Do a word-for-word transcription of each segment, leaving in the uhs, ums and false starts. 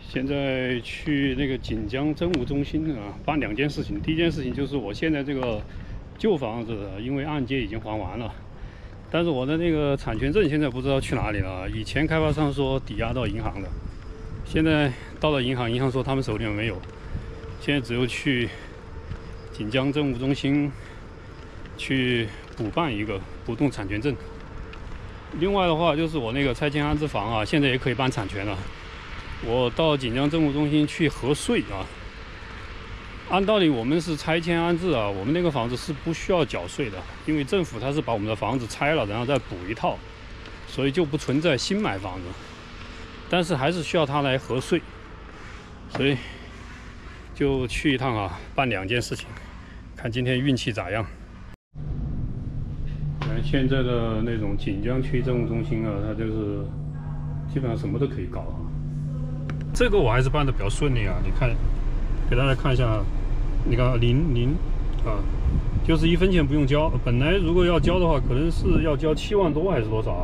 现在去那个锦江政务中心啊，办两件事情。第一件事情就是我现在这个旧房子，因为按揭已经还完了，但是我的那个产权证现在不知道去哪里了。以前开发商说抵押到银行的，现在到了银行，银行说他们手里面没有，现在只有去锦江政务中心去补办一个不动产权证。另外的话，就是我那个拆迁安置房啊，现在也可以办产权了。我到锦江政务中心去核税啊。按道理我们是拆迁安置啊，我们那个房子是不需要缴税的，因为政府它是把我们的房子拆了，然后再补一套，所以就不存在新买房子。但是还是需要它来核税，所以就去一趟啊，办两件事情，看今天运气咋样。现在的那种锦江区政务中心啊，它就是基本上什么都可以搞啊。这个我还是办的比较顺利啊，你看，给大家看一下，你看零零啊，就是一分钱不用交。本来如果要交的话，可能是要交七万多还是多少啊？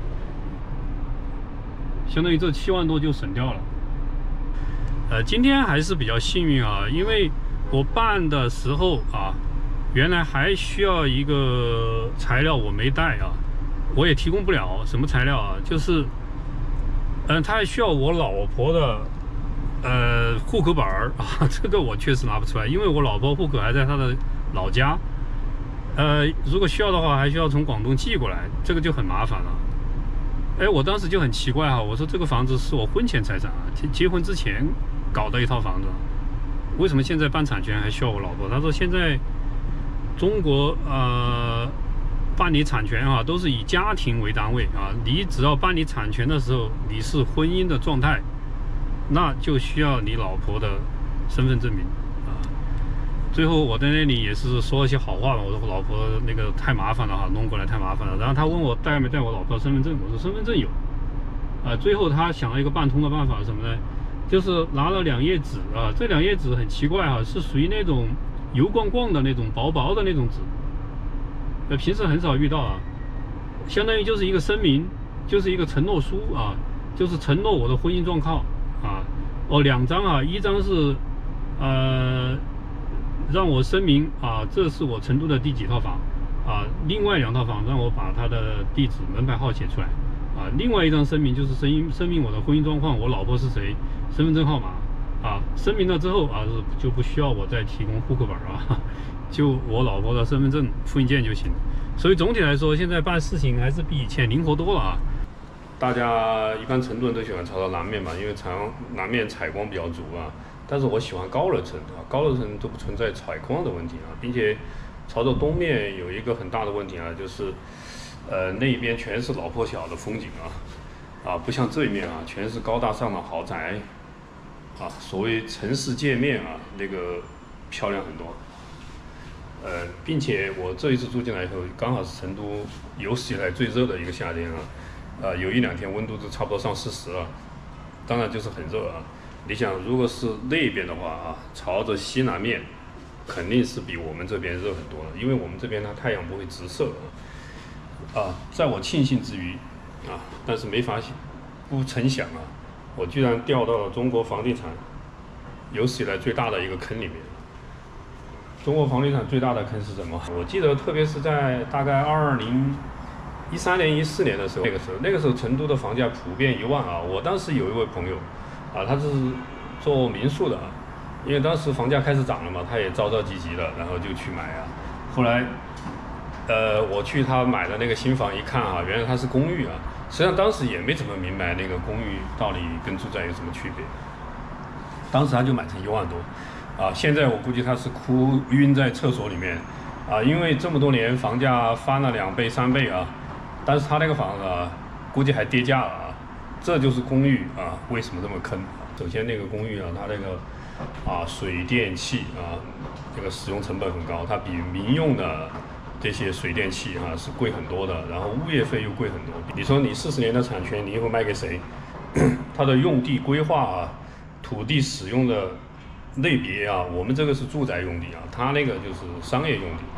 相当于这七万多就省掉了。呃，今天还是比较幸运啊，因为我办的时候啊。原来还需要一个材料，我没带啊，我也提供不了。什么材料啊？就是，嗯、呃，他还需要我老婆的呃户口本儿啊，这个我确实拿不出来，因为我老婆户口还在她的老家。呃，如果需要的话，还需要从广东寄过来，这个就很麻烦了。哎，我当时就很奇怪哈、啊，我说这个房子是我婚前财产啊，结结婚之前搞的一套房子，为什么现在办产权还需要我老婆？他说现在。中国呃办理产权啊，都是以家庭为单位啊。你只要办理产权的时候，你是婚姻的状态，那就需要你老婆的身份证明啊。最后我在那里也是说一些好话嘛，我说我老婆那个太麻烦了哈，弄过来太麻烦了。然后他问我带没带我老婆的身份证，我说身份证有。啊，最后他想了一个办通的办法是什么呢？就是拿了两页纸啊，这两页纸很奇怪哈、啊，是属于那种。油光光的那种薄薄的那种纸，呃，平时很少遇到啊。相当于就是一个声明，就是一个承诺书啊，就是承诺我的婚姻状况啊。哦，两张啊，一张是呃让我声明啊，这是我成都的第几套房啊，另外两套房让我把它的地址、门牌号写出来啊。另外一张声明就是声明声明我的婚姻状况，我老婆是谁，身份证号码。啊，声明了之后啊，就不需要我再提供户口本啊，就我老婆的身份证复印件就行。所以总体来说，现在办事情还是比以前灵活多了啊。大家一般成都人都喜欢朝着南面嘛，因为长南面采光比较足啊。但是我喜欢高楼层啊，高楼层都不存在采光的问题啊，并且朝着东面有一个很大的问题啊，就是呃那边全是老破小的风景啊，啊不像这一面啊，全是高大上的豪宅。啊，所谓城市界面啊，那个漂亮很多。呃，并且我这一次住进来以后，刚好是成都有史以来最热的一个夏天啊，呃，有一两天温度都差不多上四十了，当然就是很热啊。你想，如果是那边的话啊，朝着西南面，肯定是比我们这边热很多了，因为我们这边它太阳不会直射啊。啊，在我庆幸之余啊，但是没发现，不曾想啊。我居然掉到了中国房地产有史以来最大的一个坑里面。中国房地产最大的坑是什么？我记得，特别是在大概二零一三年、一四年的时候，那个时候，那个时候成都的房价普遍一万啊。我当时有一位朋友，啊，他是做民宿的，因为当时房价开始涨了嘛，他也着着急急的，然后就去买啊。后来，呃，我去他买的那个新房一看啊，原来他是公寓啊。实际上当时也没怎么明白那个公寓到底跟住宅有什么区别，当时他就买成一万多，啊，现在我估计他是哭晕在厕所里面，啊，因为这么多年房价翻了两倍三倍啊，但是他那个房子啊，估计还跌价了啊，这就是公寓啊为什么这么坑？首先那个公寓啊，它那个啊水电气啊这个使用成本很高，它比民用的。这些水电气啊是贵很多的，然后物业费又贵很多。你说你四十年的产权，你以后卖给谁？它的用地规划啊，土地使用的类别啊，我们这个是住宅用地啊，它那个就是商业用地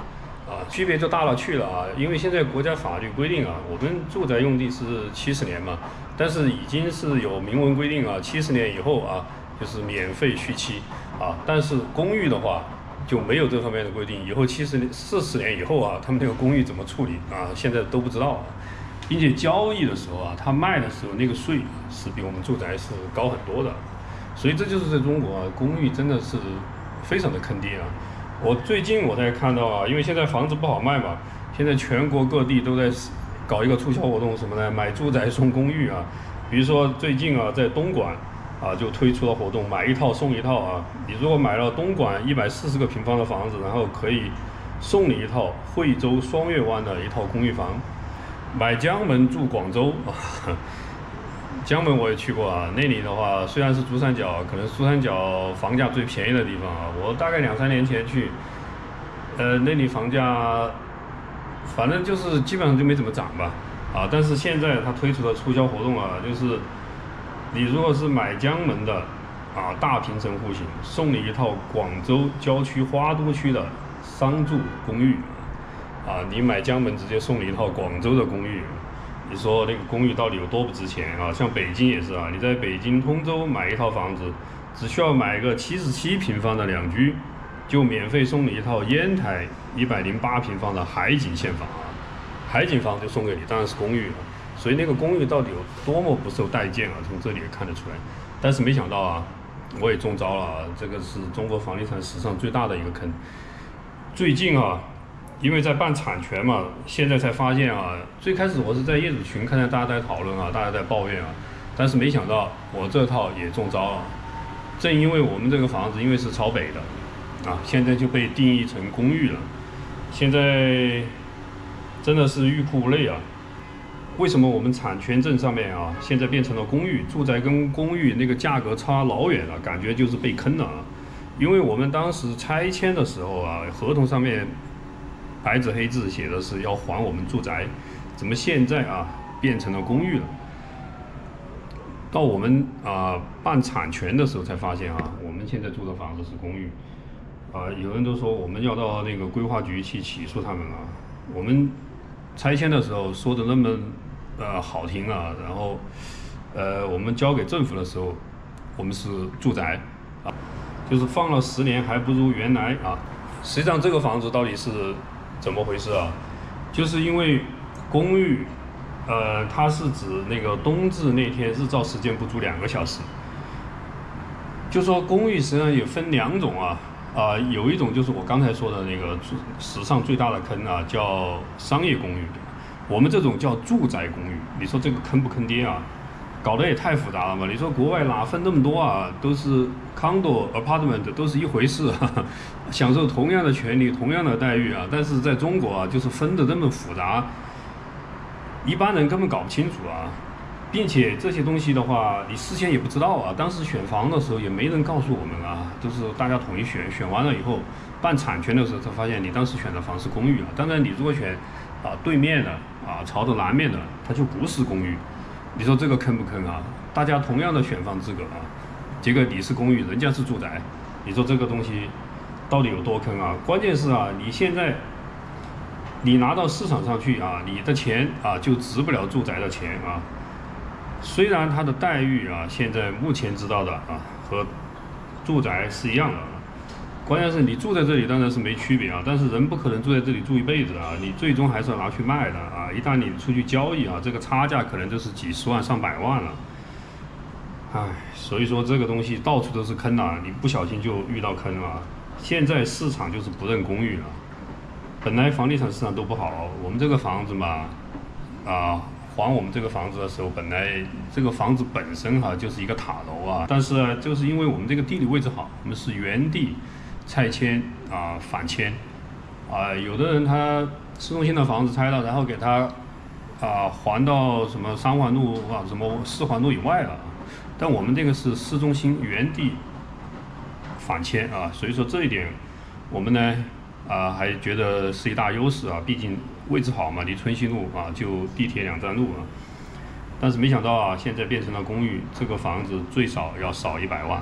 啊，区别就大了去了啊！因为现在国家法律规定啊，我们住宅用地是七十年嘛，但是已经是有明文规定啊，七十年以后啊，就是免费续期啊。但是公寓的话就没有这方面的规定，以后七十年、四十年以后啊，他们这个公寓怎么处理啊？现在都不知道啊。并且交易的时候啊，他卖的时候那个税是比我们住宅是高很多的，所以这就是在中国啊，公寓真的是非常的坑爹啊。我最近我才看到啊，因为现在房子不好卖嘛，现在全国各地都在搞一个促销活动，什么呢？买住宅送公寓啊。比如说最近啊，在东莞啊就推出了活动，买一套送一套啊。你如果买了东莞一百四十个平方的房子，然后可以送你一套惠州双月湾的一套公寓房。买江门住广州啊，江门我也去过啊，那里的话虽然是珠三角，可能珠三角房价最便宜的地方啊。我大概两三年前去，呃，那里房价反正就是基本上就没怎么涨吧，啊，但是现在它推出的促销活动啊，就是你如果是买江门的啊大平层户型，送你一套广州郊区花都区的商住公寓。啊，你买江门直接送你一套广州的公寓，你说那个公寓到底有多不值钱啊？像北京也是啊，你在北京通州买一套房子，只需要买个七十七平方的两居，就免费送你一套烟台一百零八平方的海景现房啊，海景房就送给你，当然是公寓了。所以那个公寓到底有多么不受待见啊？从这里也看得出来。但是没想到啊，我也中招了啊，这个是中国房地产史上最大的一个坑。最近啊。因为在办产权嘛，现在才发现啊，最开始我是在业主群看见大家在讨论啊，大家在抱怨啊，但是没想到我这套也中招了。正因为我们这个房子因为是朝北的，啊，现在就被定义成公寓了。现在真的是欲哭无泪啊！为什么我们产权证上面啊，现在变成了公寓？住宅跟公寓那个价格差老远了，感觉就是被坑了啊！因为我们当时拆迁的时候啊，合同上面白纸黑字写的是要还我们住宅，怎么现在啊变成了公寓了？到我们啊办产权的时候才发现啊，我们现在住的房子是公寓。啊，有人都说我们要到那个规划局去起诉他们啊。我们拆迁的时候说的那么呃好听啊，然后呃我们交给政府的时候，我们是住宅啊，就是放了十年还不如原来啊。实际上这个房子到底是怎么回事啊？就是因为公寓，呃，它是指那个冬至那天日照时间不足两个小时。就说公寓实际上也分两种啊，啊、呃，有一种就是我刚才说的那个史上最大的坑啊，叫商业公寓。我们这种叫住宅公寓，你说这个坑不坑爹啊？搞得也太复杂了嘛！你说国外哪分那么多啊？都是 condo apartment 都是一回事啊，享受同样的权利、同样的待遇啊。但是在中国啊，就是分得那么复杂，一般人根本搞不清楚啊。并且这些东西的话，你事先也不知道啊。当时选房的时候也没人告诉我们啊，都是大家统一选，选完了以后办产权的时候才发现你当时选的房是公寓啊。当然你如果选啊对面的啊朝着南面的，它就不是公寓。你说这个坑不坑啊？大家同样的选房资格啊，结果你是公寓，人家是住宅，你说这个东西到底有多坑啊？关键是啊，你现在你拿到市场上去啊，你的钱啊就值不了住宅的钱啊。虽然它的待遇啊，现在目前知道的啊和住宅是一样的，关键是你住在这里当然是没区别啊，但是人不可能住在这里住一辈子啊，你最终还是要拿去卖的啊。一旦你出去交易啊，这个差价可能就是几十万上百万了。唉，所以说这个东西到处都是坑啊，你不小心就遇到坑了。现在市场就是不认公寓了，本来房地产市场都不好，我们这个房子嘛，啊。还我们这个房子的时候，本来这个房子本身哈、啊、就是一个塔楼啊，但是啊，就是因为我们这个地理位置好，我们是原地拆迁啊返迁啊，有的人他市中心的房子拆了，然后给他啊还到什么三环路啊什么四环路以外了，但我们这个是市中心原地返迁啊，所以说这一点我们呢啊还觉得是一大优势啊，毕竟位置好嘛，离春熙路啊就地铁两站路啊。但是没想到啊，现在变成了公寓，这个房子最少要少一百万，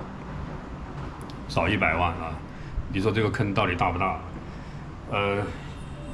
少一百万啊！你说这个坑到底大不大？呃，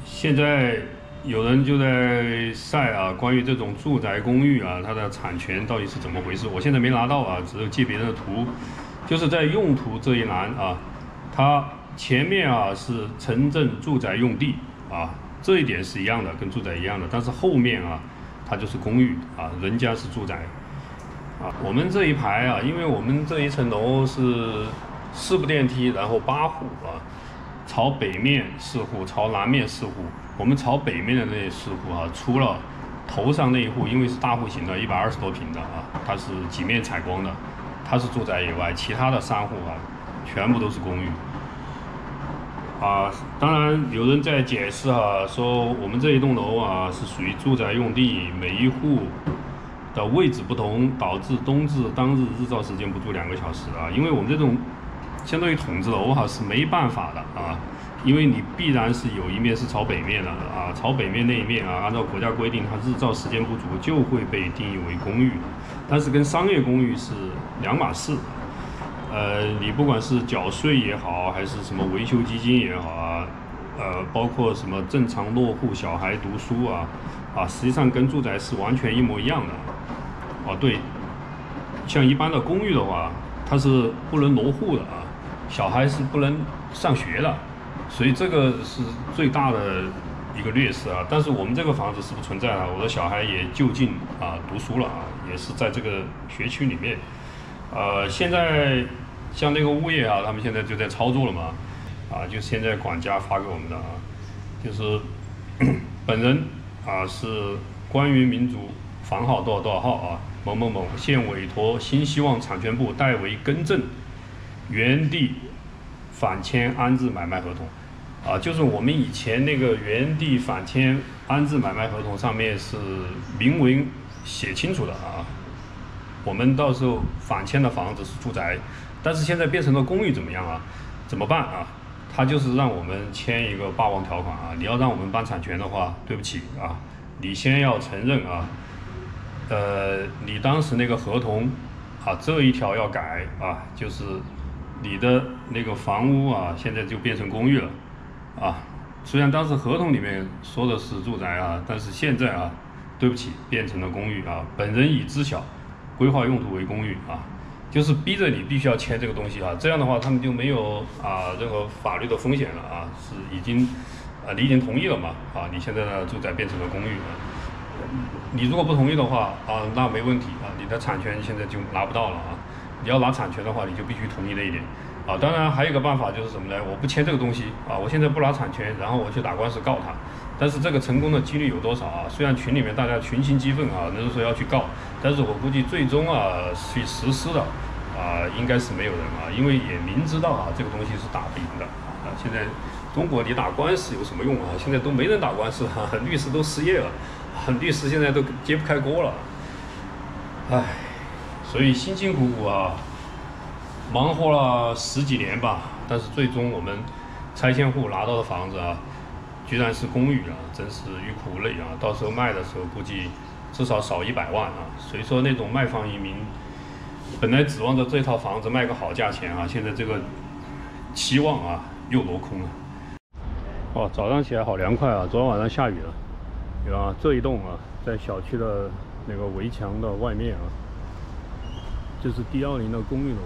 现在有人就在晒啊，关于这种住宅公寓啊，它的产权到底是怎么回事？我现在没拿到啊，只有借别人的图，就是在用途这一栏啊，它前面啊是城镇住宅用地啊，这一点是一样的，跟住宅一样的，但是后面啊，它就是公寓啊，人家是住宅啊。我们这一排啊，因为我们这一层楼是四部电梯，然后八户啊。朝北面四户，朝南面四户。我们朝北面的那四户啊，除了头上那一户，因为是大户型的，一百二十多平的啊，它是几面采光的，它是住宅以外，其他的三户啊，全部都是公寓。啊，当然有人在解释啊，说我们这一栋楼啊是属于住宅用地，每一户的位置不同，导致冬至当日日照时间不足两个小时啊，因为我们这种。相当于筒子楼哈是没办法的啊，因为你必然是有一面是朝北面的啊，朝北面那一面啊，按照国家规定，它日照时间不足就会被定义为公寓，但是跟商业公寓是两码事。呃，你不管是缴税也好，还是什么维修基金也好啊，呃，包括什么正常落户小孩读书啊，啊，实际上跟住宅是完全一模一样的。哦，对，像一般的公寓的话，它是不能落户的啊。小孩是不能上学的，所以这个是最大的一个劣势啊。但是我们这个房子是不存在的，我的小孩也就近啊读书了啊，也是在这个学区里面。呃，现在像那个物业啊，他们现在就在操作了嘛，啊，就现在管家发给我们的啊，就是本人啊是关于民族房号多少多少号啊，某某某，现委托新希望产权部代为更正。原地返迁安置买卖合同，啊，就是我们以前那个原地返迁安置买卖合同上面是明文写清楚的啊，我们到时候返迁的房子是住宅，但是现在变成了公寓怎么样啊？怎么办啊？他就是让我们签一个霸王条款啊，你要让我们搬产权的话，对不起啊，你先要承认啊，呃，你当时那个合同啊这一条要改啊，就是。你的那个房屋啊，现在就变成公寓了，啊，虽然当时合同里面说的是住宅啊，但是现在啊，对不起，变成了公寓啊。本人已知晓，规划用途为公寓啊，就是逼着你必须要签这个东西啊。这样的话，他们就没有啊任何法律的风险了啊，是已经啊你已经同意了嘛啊，你现在的住宅变成了公寓啊。你如果不同意的话啊，那没问题啊，你的产权现在就拿不到了啊。你要拿产权的话，你就必须同意那一点，啊，当然还有一个办法就是什么呢？我不签这个东西啊，我现在不拿产权，然后我去打官司告他，但是这个成功的几率有多少啊？虽然群里面大家群情激愤啊，那时候说要去告，但是我估计最终啊去实施的啊应该是没有人啊，因为也明知道啊这个东西是打不赢的啊。现在中国你打官司有什么用啊？现在都没人打官司啊，律师都失业了，啊、律师现在都揭不开锅了，唉。所以辛辛苦苦啊，忙活了十几年吧，但是最终我们拆迁户拿到的房子啊，居然是公寓啊，真是欲哭无泪啊！到时候卖的时候估计至少少一百万啊。所以说那种卖方移民本来指望着这套房子卖个好价钱啊，现在这个期望啊又落空了。哦，早上起来好凉快啊！昨天晚上下雨了，有啊，这一栋啊，在小区的那个围墙的外面啊。就是第二零的公寓楼，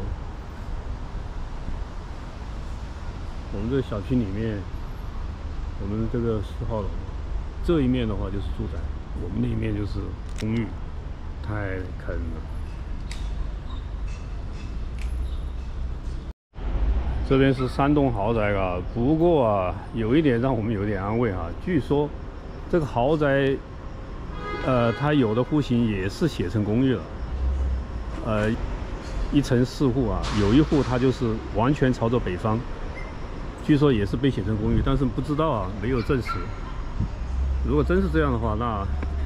我们这个小区里面，我们这个四号楼这一面的话就是住宅，我们那一面就是公寓，太坑了。这边是三栋豪宅啊，不过啊，有一点让我们有点安慰啊，据说这个豪宅，呃，它有的户型也是写成公寓了。呃，一层四户啊，有一户它就是完全朝着北方，据说也是被写成公寓，但是不知道啊，没有证实。如果真是这样的话，那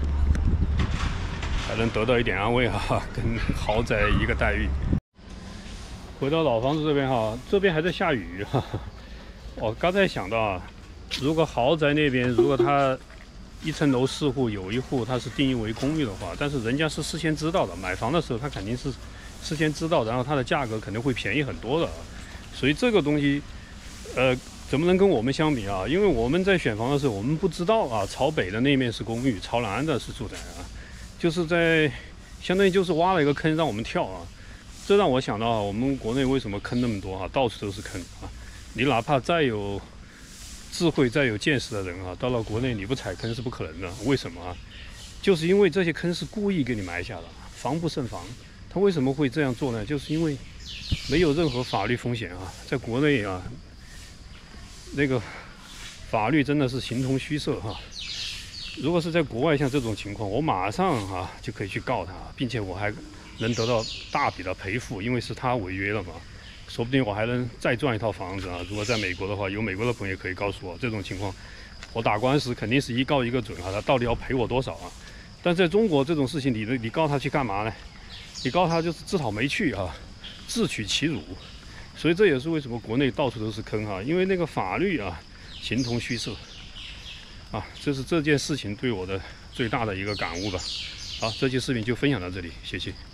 还能得到一点安慰哈、啊，跟豪宅一个待遇。回到老房子这边哈，这边还在下雨哈。我刚才想到啊，如果豪宅那边如果它一层楼四户，有一户它是定义为公寓的话，但是人家是事先知道的，买房的时候他肯定是事先知道，然后它的价格肯定会便宜很多的，所以这个东西，呃， 怎么能跟我们相比啊？因为我们在选房的时候，我们不知道啊，朝北的那面是公寓，朝南的是住宅啊，就是在相当于就是挖了一个坑让我们跳啊。这让我想到啊，我们国内为什么坑那么多啊？到处都是坑啊！你哪怕再有智慧、再有见识的人啊，到了国内你不踩坑是不可能的。为什么啊？就是因为这些坑是故意给你埋下的，防不胜防。他为什么会这样做呢？就是因为没有任何法律风险啊，在国内啊，那个法律真的是形同虚设哈、啊。如果是在国外像这种情况，我马上啊就可以去告他，并且我还能得到大笔的赔付，因为是他违约了嘛。说不定我还能再赚一套房子啊！如果在美国的话，有美国的朋友可以告诉我，这种情况我打官司肯定是一告一个准啊，他到底要赔我多少啊？但在中国这种事情，你你告他去干嘛呢？你告他就是自讨没趣啊，自取其辱。所以这也是为什么国内到处都是坑啊，因为那个法律啊形同虚设啊，这是这件事情对我的最大的一个感悟吧。好，这期视频就分享到这里，谢谢。